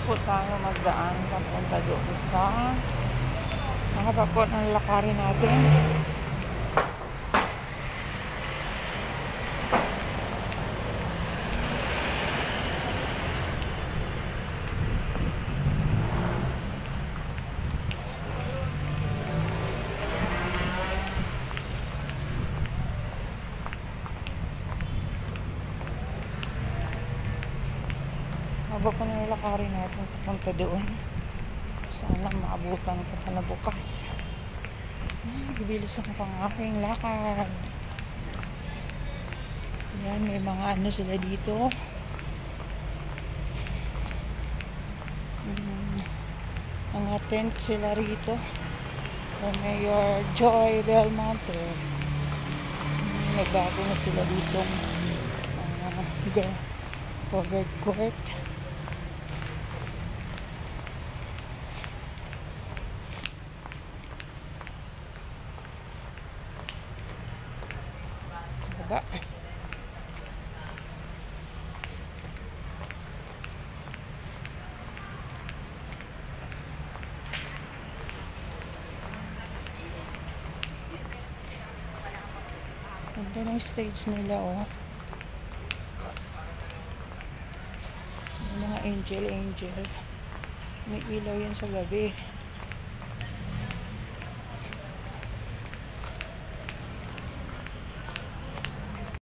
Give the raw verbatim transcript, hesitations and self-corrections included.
po tayo magdaan papunta doon sa mahaba po ng lakarin natin. Haba po ng lakarin natin papunta doon. Sana maabutan ko pa na bukas. Bibilis ang pang aking lakad. Yan, may mga ano sila dito. Hmm, mga tent sila rito. The Mayor Joy Belmonte. Hmm, nagbago na sila dito. Uh, covered court. Baba. Ganda ng stage nila, oh. Yung mga angel angel. May ilaw yan sa gabi.